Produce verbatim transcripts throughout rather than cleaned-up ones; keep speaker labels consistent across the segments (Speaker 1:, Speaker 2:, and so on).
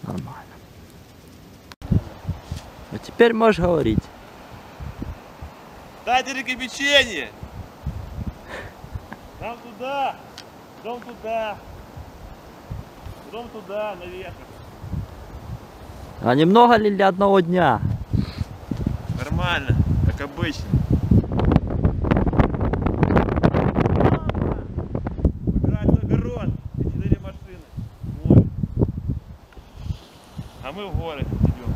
Speaker 1: Нормально. А теперь можешь говорить.
Speaker 2: Дайте реки печенье! Нам туда! Дом туда! Дом туда, наверх!
Speaker 1: А немного ли для одного дня?
Speaker 2: Нормально, как обычно. Убирать огород и четыре машины. Море. А мы в горы идем.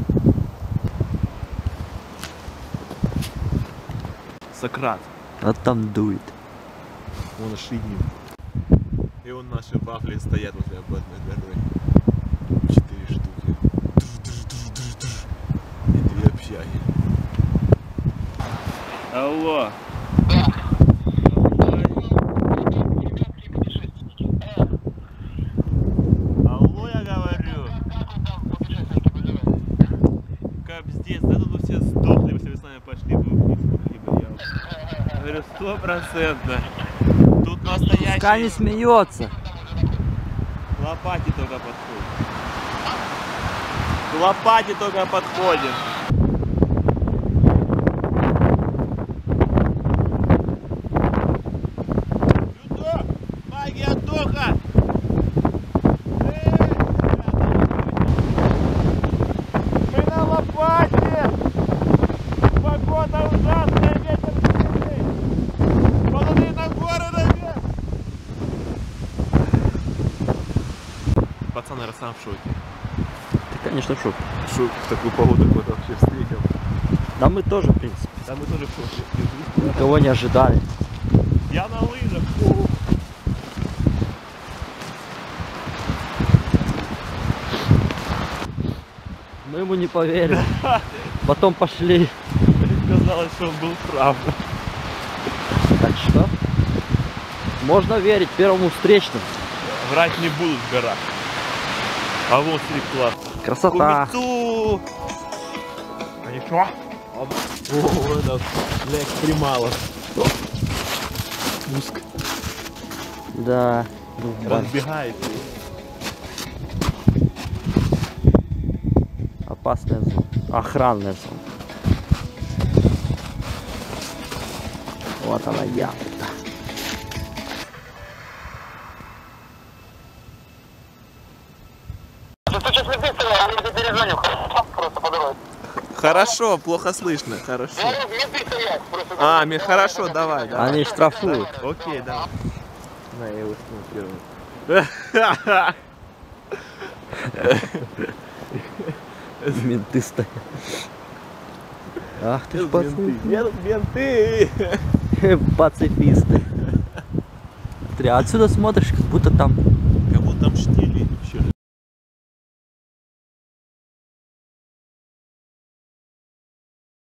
Speaker 2: Сократ.
Speaker 1: Вот там дует.
Speaker 2: Он ошибнем. И вон наши вафли стоят возле ободной горы. Четыре штуки. И две общаги. Алло. Алло, я говорю. Капздец, да тут все сдохли, если вы с нами пошли бы вниз. Либо я говорю, сто процентов. Тут настоящий...
Speaker 1: Пускай не смеется.
Speaker 2: К лопате только подходит. К лопате только подходит. Сюда! Магия духа! Мы на лопате! Погода ужасная, ветер сильный! Посмотри на горы наверх! Пацан, наверное, сам в шоке.
Speaker 1: Ты, конечно, в шоке.
Speaker 2: Шок, в такую погоду кто-то вообще встретил.
Speaker 1: Да мы тоже, в принципе.
Speaker 2: Да мы тоже в шоке.
Speaker 1: Никого не ожидали.
Speaker 2: Я на лыжах. Фу.
Speaker 1: Мы ему не поверили. Потом пошли.
Speaker 2: Казалось, что он был прав.
Speaker 1: Так что? Можно верить первому встречному.
Speaker 2: Врать не будут в горах. А вот смотри, класс.
Speaker 1: Красота.
Speaker 2: Кумицу! А ничего? О, это для экстремалов. Спуск.
Speaker 1: Да.
Speaker 2: Разбегает.
Speaker 1: Опасная зона. Охранная зона. Вот она я.
Speaker 2: Хорошо, плохо слышно, хорошо. А, мне хорошо, давай, давай.
Speaker 1: Они штрафуют.
Speaker 2: Окей, давай. На, я его сну первым.
Speaker 1: Менты стоят. Ах ты ж пацаны.
Speaker 2: Менты!
Speaker 1: Пацифисты. Смотри, отсюда смотришь, как будто там...
Speaker 2: Как будто там штили вообще.